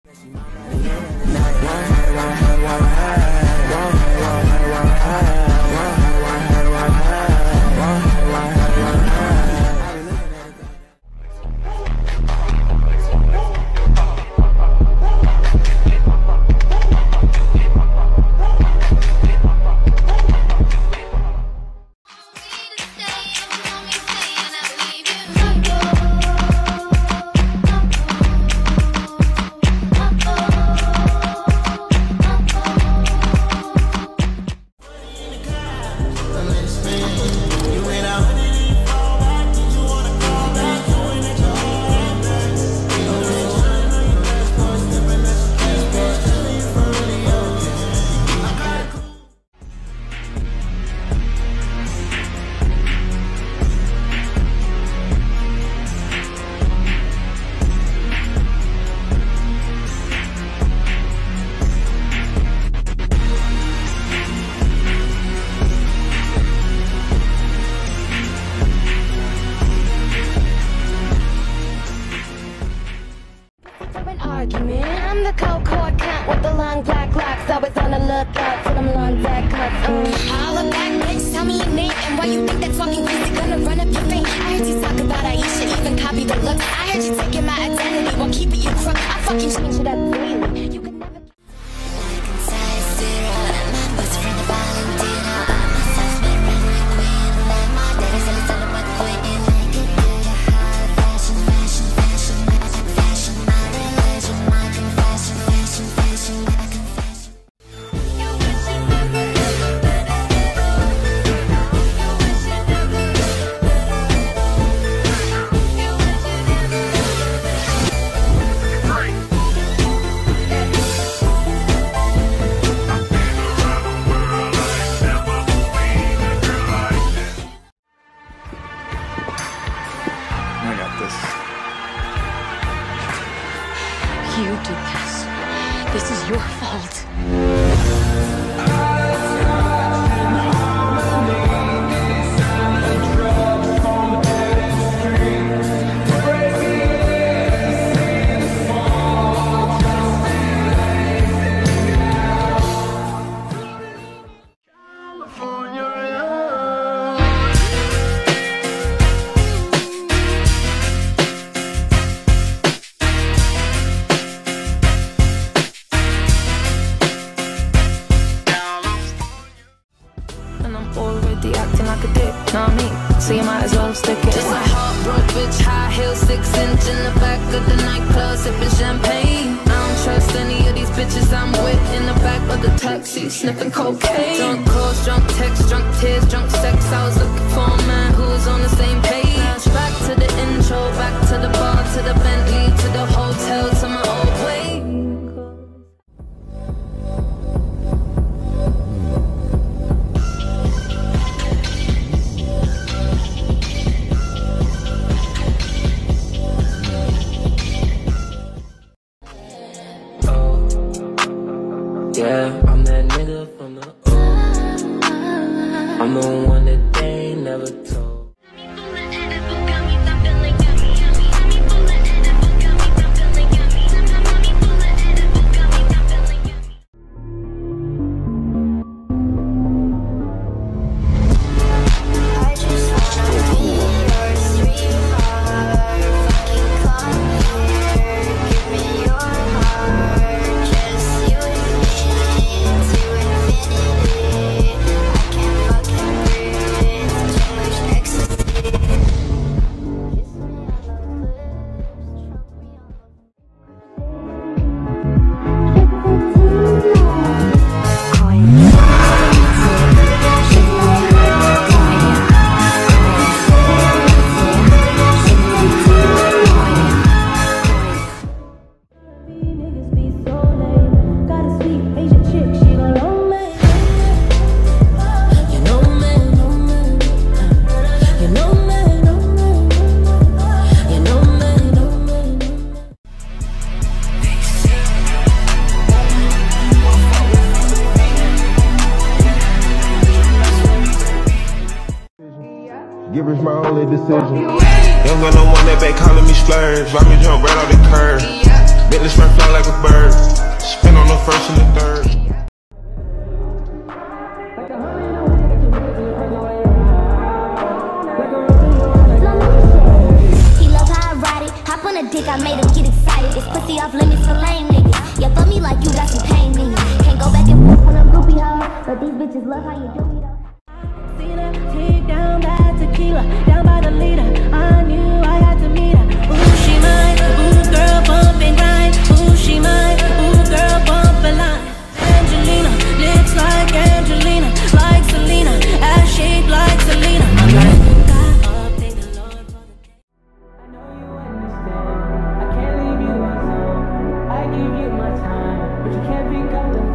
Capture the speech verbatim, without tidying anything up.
I'm the cold cord cat with the long black locks, always on the lookout for them long black cuts. Mm. Holla back, bitch, tell me your name and why you think that's fucking crazy. Gonna run up your face. I heard you talk about Aisha, even copy the look. I heard you taking my identity while keeping you crook. I fucking change it up daily. You can never. I can size zero, and my best friend the Valentino. I'm a suspect, running queen. Let my daddy say it's all about queen. I can do the high fashion, fashion, fashion, magic fashion, my religion, my confession, fashion, fashion, my confession. I got this. You did this. This is your fault. And I'm already acting like a dick, know what I mean? So you might as well stick it. Just a heartbroken bitch, high heels, six inch in the back of the nightclub, sipping champagne. I don't trust any of these bitches I'm with in the back of the taxi, sniffing cocaine. Drunk calls, drunk texts, drunk tears, drunk sex. I was looking for a man who was on the same page. Back to the intro, back to the bar, to the Bentley, to the hotel, to my old way. Yeah, I'm that nigga from the O. I'm the one that they ain't never told. Get rich my only decision. Young gun, no one that back calling me splurge. Ride me jump right off the curb. Bentley spray fly like a bird. bitches for lame niggas. Yeah, fuck me like you got some pain in you. Can't go back and forth on them goofy hoes, but these bitches love how you do me though. Seen her take down that tequila, down by the leader. I knew I had to meet her. Ooh, she mine. Ooh, girl, bump and grind. Ooh, she mine. Ooh, girl, bump a line. Angelina, lips like Angelina, like Selena, ass shaped like Selena. I'm like, God, update the Lord for the day. I know you understand. I can't leave you alone. I give you my time, but you can't pick up the